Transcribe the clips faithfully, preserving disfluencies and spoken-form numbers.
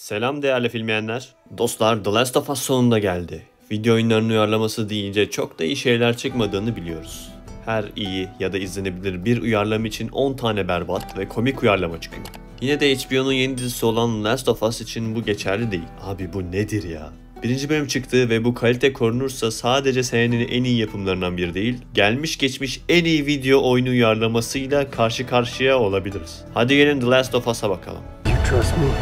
Selam değerli filmeyenler. Dostlar, The Last of Us sonunda geldi. Video oyunlarının uyarlaması deyince çok da iyi şeyler çıkmadığını biliyoruz. Her iyi ya da izlenebilir bir uyarlama için on tane berbat ve komik uyarlama çıkıyor. Yine de H B O'nun yeni dizisi olan Last of Us için bu geçerli değil. Abi bu nedir ya? Birinci bölüm çıktı ve bu kalite korunursa sadece senenin en iyi yapımlarından biri değil, gelmiş geçmiş en iyi video oyunu uyarlamasıyla karşı karşıya olabiliriz. Hadi gelin The Last of Us'a bakalım. You trust me?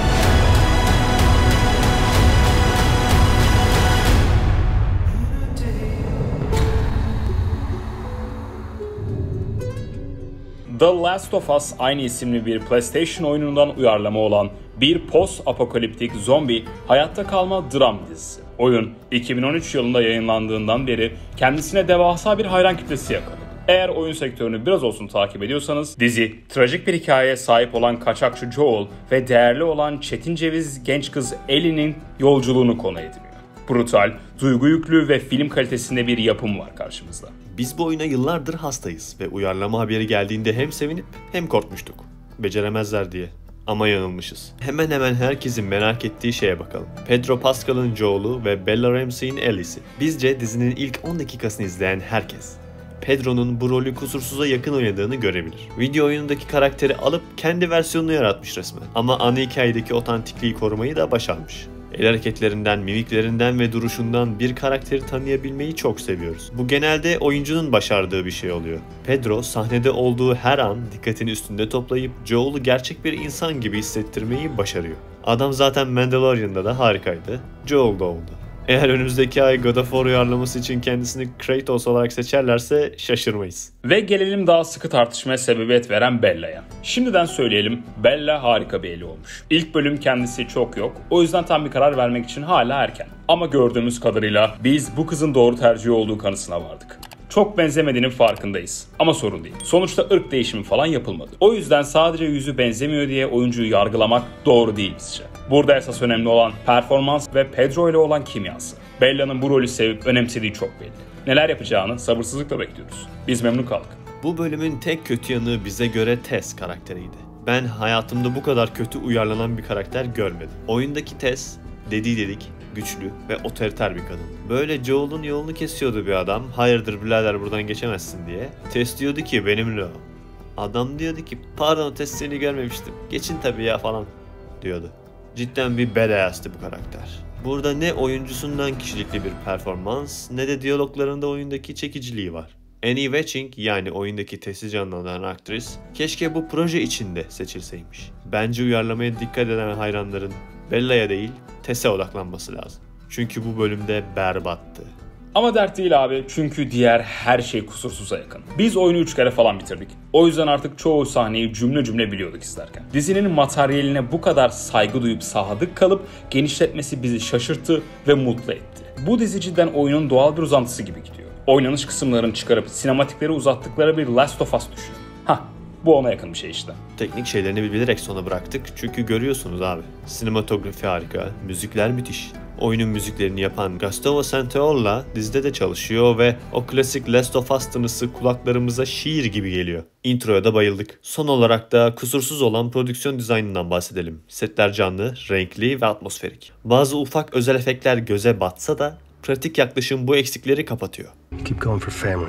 The Last of Us aynı isimli bir PlayStation oyunundan uyarlama olan bir post-apokaliptik zombi hayatta kalma dram dizisi. Oyun iki bin on üç yılında yayınlandığından beri kendisine devasa bir hayran kitlesi yakaladı. Eğer oyun sektörünü biraz olsun takip ediyorsanız dizi trajik bir hikayeye sahip olan kaçakçı Joel ve değerli olan Çetin Ceviz genç kız Ellie'nin yolculuğunu konu ediniyor. Brutal, duygu yüklü ve film kalitesinde bir yapım var karşımızda. Biz bu oyuna yıllardır hastayız ve uyarlama haberi geldiğinde hem sevinip hem korkmuştuk. Beceremezler diye. Ama yanılmışız. Hemen hemen herkesin merak ettiği şeye bakalım. Pedro Pascal'ın Joel'u ve Bella Ramsey'in Ellie'si. Bizce dizinin ilk on dakikasını izleyen herkes Pedro'nun bu rolü kusursuza yakın oynadığını görebilir. Video oyunundaki karakteri alıp kendi versiyonunu yaratmış resmen. Ama ana hikayedeki otantikliği korumayı da başarmış. El hareketlerinden, mimiklerinden ve duruşundan bir karakteri tanıyabilmeyi çok seviyoruz. Bu genelde oyuncunun başardığı bir şey oluyor. Pedro sahnede olduğu her an dikkatini üstünde toplayıp Joel'u gerçek bir insan gibi hissettirmeyi başarıyor. Adam zaten Mandalorian'da da harikaydı. Joel da oldu. Eğer önümüzdeki ay God of War uyarlaması için kendisini Kratos olarak seçerlerse şaşırmayız. Ve gelelim daha sıkı tartışmaya sebebiyet veren Bella'ya. Şimdiden söyleyelim, Bella harika bir Ellie olmuş. İlk bölüm kendisi çok yok, o yüzden tam bir karar vermek için hala erken. Ama gördüğümüz kadarıyla biz bu kızın doğru tercih olduğu kanısına vardık. Çok benzemediğinin farkındayız. Ama sorun değil. Sonuçta ırk değişimi falan yapılmadı. O yüzden sadece yüzü benzemiyor diye oyuncuyu yargılamak doğru değil bizce. Burada esas önemli olan performans ve Pedro ile olan kimyası. Bella'nın bu rolü sevip önemsediği çok belli. Neler yapacağını sabırsızlıkla bekliyoruz. Biz memnun kaldık. Bu bölümün tek kötü yanı bize göre Tess karakteriydi. Ben hayatımda bu kadar kötü uyarlanan bir karakter görmedim. Oyundaki Tess, dediği dedik, güçlü ve otoriter bir kadın. Böyle Joel'un yolunu kesiyordu bir adam. Hayırdır birader buradan geçemezsin diye. Tess diyordu ki benimle o. Adam diyordu ki pardon Tess seni görmemiştim. Geçin tabii ya falan diyordu. Cidden bir badass'tı bu karakter. Burada ne oyuncusundan kişilikli bir performans ne de diyaloglarında oyundaki çekiciliği var. Annie Wetching yani oyundaki Tess'i canlandıran aktris keşke bu proje içinde seçilseymiş. Bence uyarlamaya dikkat eden hayranların Bella'ya değil Tess'e odaklanması lazım. Çünkü bu bölümde berbattı. Ama dert değil abi, çünkü diğer her şey kusursuza yakın. Biz oyunu üç kere falan bitirdik. O yüzden artık çoğu sahneyi cümle cümle biliyorduk izlerken. Dizinin materyaline bu kadar saygı duyup sadık kalıp genişletmesi bizi şaşırttı ve mutlu etti. Bu dizi cidden oyunun doğal bir uzantısı gibi gidiyor. Oynanış kısımlarını çıkarıp sinematikleri uzattıkları bir Last of Us düşünün. Hah, bu ona yakın bir şey işte. Teknik şeylerini bilerek sona bıraktık çünkü görüyorsunuz abi. Sinematografi harika, müzikler müthiş. Oyunun müziklerini yapan Gustavo Santaolalla dizide de çalışıyor ve o klasik Last of Us tınısı kulaklarımıza şiir gibi geliyor. Introya da bayıldık. Son olarak da kusursuz olan prodüksiyon dizaynından bahsedelim. Setler canlı, renkli ve atmosferik. Bazı ufak özel efektler göze batsa da pratik yaklaşım bu eksikleri kapatıyor. Keep going for family.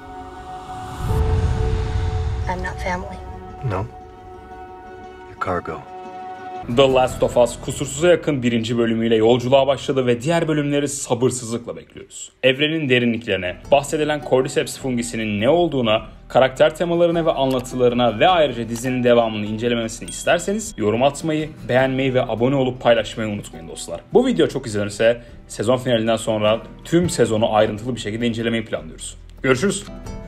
I'm not family. No. Your cargo. The Last of Us kusursuza yakın birinci bölümüyle yolculuğa başladı ve diğer bölümleri sabırsızlıkla bekliyoruz. Evrenin derinliklerine, bahsedilen Cordyceps fungisinin ne olduğuna, karakter temalarına ve anlatılarına ve ayrıca dizinin devamını incelememesini isterseniz yorum atmayı, beğenmeyi ve abone olup paylaşmayı unutmayın dostlar. Bu video çok izlenirse sezon finalinden sonra tüm sezonu ayrıntılı bir şekilde incelemeyi planlıyoruz. Görüşürüz.